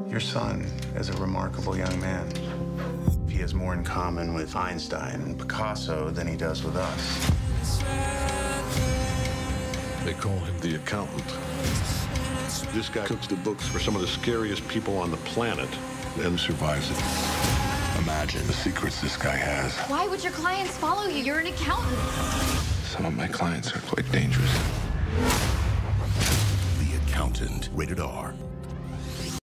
Your son is a remarkable young man. He has more in common with Einstein and Picasso than he does with us. They call him the accountant. This guy cooks the books for some of the scariest people on the planet and survives it. Imagine the secrets this guy has. Why would your clients follow you? You're an accountant. Some of my clients are quite dangerous. The Accountant, rated R.